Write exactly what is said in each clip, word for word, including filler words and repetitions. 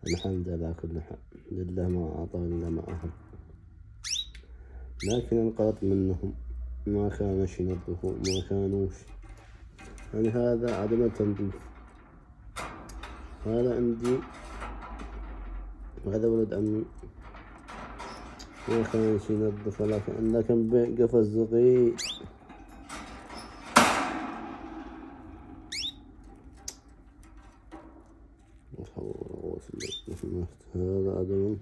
الحمد على كل حال، لله ما أعطى إلا ما أحب، لكن انقلت منهم ما كانش ينظفوا، ما كانوش يعني هذا عدم التنظيف. هذا عندي وهذا ولد عمي ما كانش ينظف، ولكن لكن بقفز صغير. هذا عدم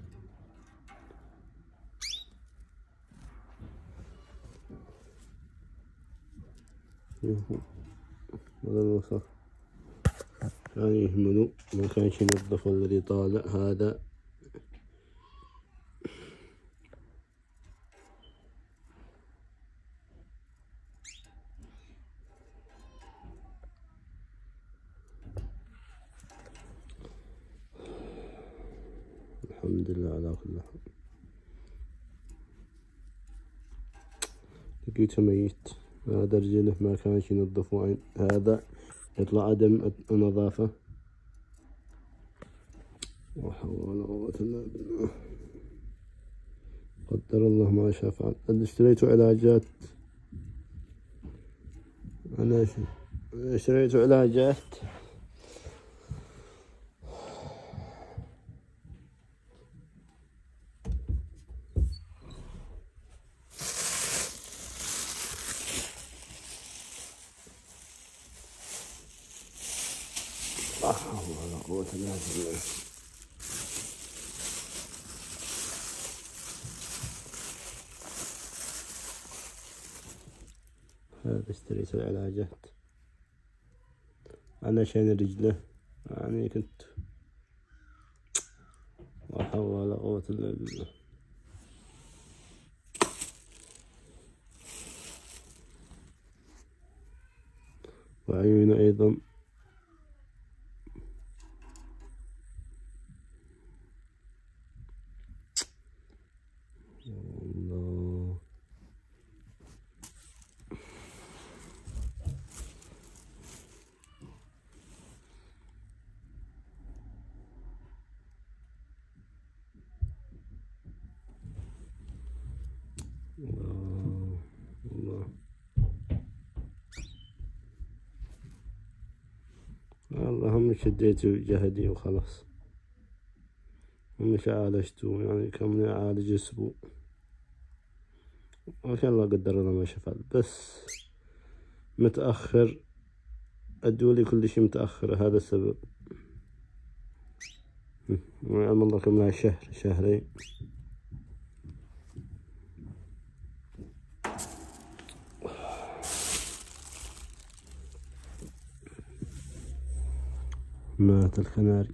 هذا الوسخ، كان يهملوا ما كانش ينظف الذي طالع. هذا الحمد لله على كل حال. لقيته ميت. هذا رجله ما كانش ينظفوا عين. هذا يطلع عدم النظافة. لا حول ولا قوة إلا بالله. قدر الله ما شاء فعل. اشتريت علاجات، أنا اشتريت علاجات لا حول ولا قوة إلا بالله. هذا اشتريت العلاجات أنا عشان رجله، يعني كنت لا حول ولا قوة إلا بالله. وعيونه أيضا الله. الله الله. اللهم شديت جهدي وخلاص، ومش عالجته، يعني كم أعالج أسبوع، وكان الله قدر الله ما شفعل. بس متأخر، أدولي كل شي متأخر، هذا السبب. وعلم الله كم لها شهر شهرين. مات الكناري.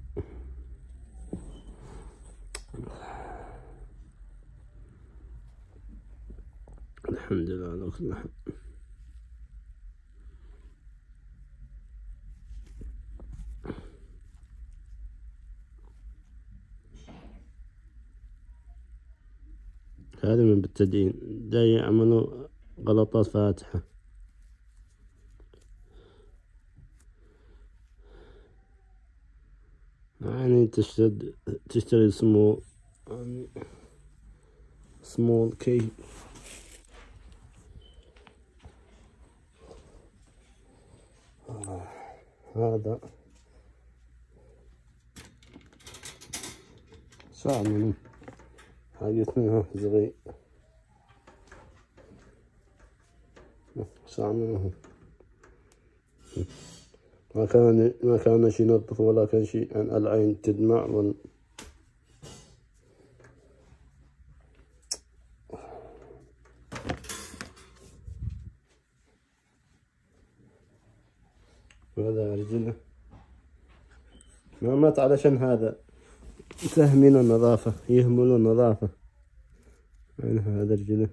الحمد لله على كل حال. هذا من بالتدين دا يعملوا غلطات فاتحة. يعني تشتري تشتري سمول، يعني سمول كي. هذا صعب منه، حاجتنا صغير صعب منه. ما كان ما كان شي ينظف، ولا كان شي عن العين تدمع وال... وهذا رجله ما مات علشان هذا فاهمين النظافة، يهملوا النظافة. يعني هذا رجله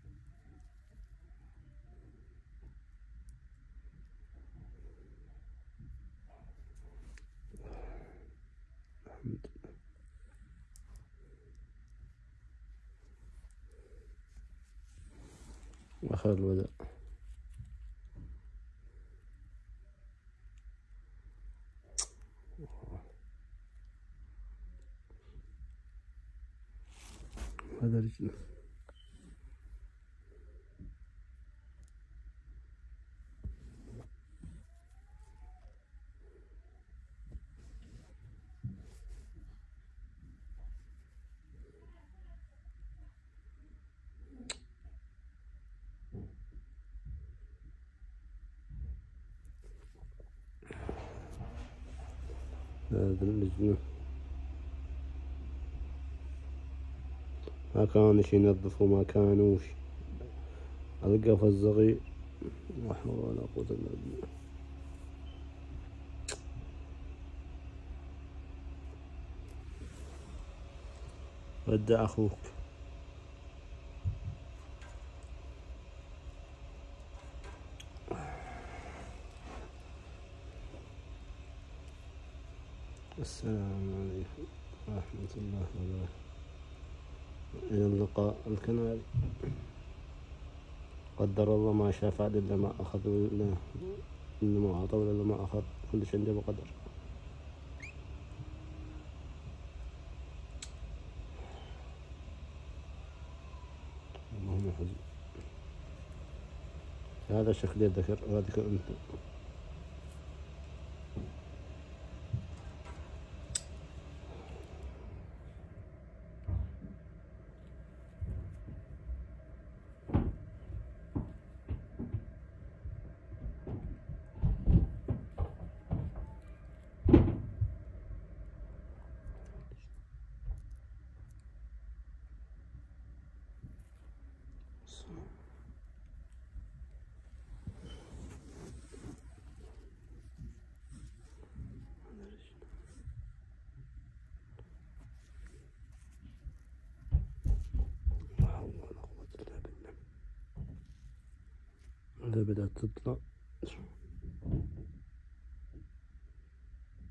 آخر الوداع. هذا رجله. هذا الرجل ما كانوش ينظفوا، ما كانوش القفا الصغير. لا حول ولا قوة إلا بالله. ودع أخوك. السلام عليكم ورحمة الله وبركاته. إلى اللقاء الكناري. قدر الله ما شاء فعل، إلا ما أخذ إلا ما أعطى ولا ما أخذ، كل شيء عنده بقدر. اللهم حزن. هذا شكل الذكر وهذيك الأنثى. بدأت تطلع.